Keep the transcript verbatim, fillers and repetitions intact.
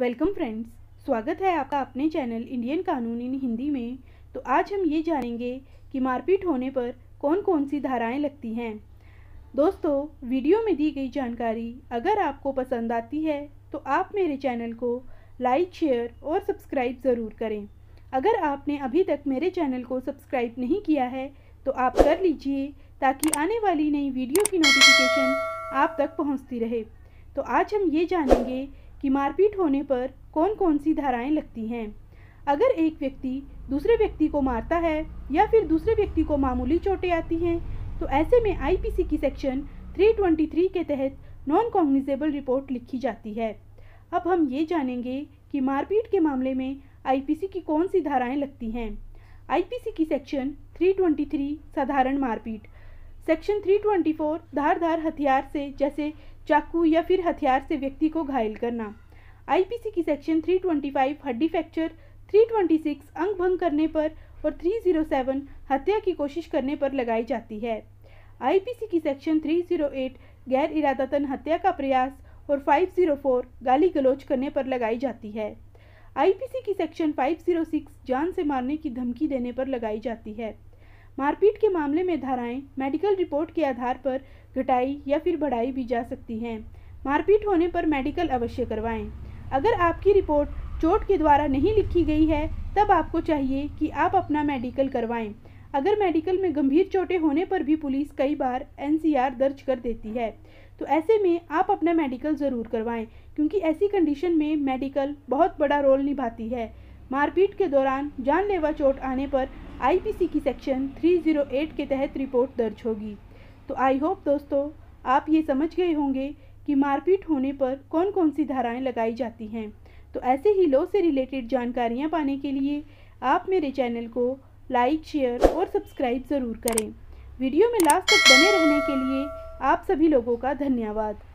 Welcome friends, स्वागत है आपका अपने चैनल इंडियन कानून इन हिंदी में। तो आज हम ये जानेंगे कि मारपीट होने पर कौन कौन सी धाराएं लगती हैं। दोस्तों, वीडियो में दी गई जानकारी अगर आपको पसंद आती है तो आप मेरे चैनल को लाइक, शेयर और सब्सक्राइब ज़रूर करें। अगर आपने अभी तक मेरे चैनल को सब्सक्राइब नहीं किया है तो आप कर लीजिए ताकि आने वाली नई वीडियो की नोटिफिकेशन आप तक पहुँचती रहे। तो आज हम ये जानेंगे कि मारपीट होने पर कौन कौन सी धाराएं लगती हैं। अगर एक व्यक्ति दूसरे व्यक्ति को मारता है या फिर दूसरे व्यक्ति को मामूली चोटें आती हैं तो ऐसे में आईपीसी की सेक्शन तीन सौ तेईस के तहत नॉन कॉग्निजेबल रिपोर्ट लिखी जाती है। अब हम ये जानेंगे कि मारपीट के मामले में आईपीसी की कौन सी धाराएं लगती हैं। आईपीसी की सेक्शन तीन सौ तेईस साधारण मारपीट, सेक्शन तीन सौ चौबीस धारदार हथियार से जैसे चाकू या फिर हथियार से व्यक्ति को घायल करना। आईपीसी की सेक्शन तीन सौ पच्चीस हड्डी फ्रैक्चर, तीन सौ छब्बीस अंग भंग करने पर और तीन सौ सात हत्या की कोशिश करने पर लगाई जाती है। आईपीसी की सेक्शन तीन सौ आठ गैर इरादतन हत्या का प्रयास और पाँच सौ चार गाली गलौज करने पर लगाई जाती है। आईपीसी की सेक्शन पाँच सौ छह जान से मारने की धमकी देने पर लगाई जाती है। मारपीट के मामले में धाराएं मेडिकल रिपोर्ट के आधार पर घटाई या फिर बढ़ाई भी जा सकती हैं। मारपीट होने पर मेडिकल अवश्य करवाएं। अगर आपकी रिपोर्ट चोट के द्वारा नहीं लिखी गई है तब आपको चाहिए कि आप अपना मेडिकल करवाएं। अगर मेडिकल में गंभीर चोटें होने पर भी पुलिस कई बार एनसीआर दर्ज कर देती है, तो ऐसे में आप अपना मेडिकल ज़रूर करवाएं, क्योंकि ऐसी कंडीशन में मेडिकल बहुत बड़ा रोल निभाती है। मारपीट के दौरान जानलेवा चोट आने पर आईपीसी की सेक्शन तीन सौ आठ के तहत रिपोर्ट दर्ज होगी। तो आई होप दोस्तों आप ये समझ गए होंगे कि मारपीट होने पर कौन कौन सी धाराएं लगाई जाती हैं। तो ऐसे ही लॉ से रिलेटेड जानकारियां पाने के लिए आप मेरे चैनल को लाइक, शेयर और सब्सक्राइब ज़रूर करें। वीडियो में लास्ट तक बने रहने के लिए आप सभी लोगों का धन्यवाद।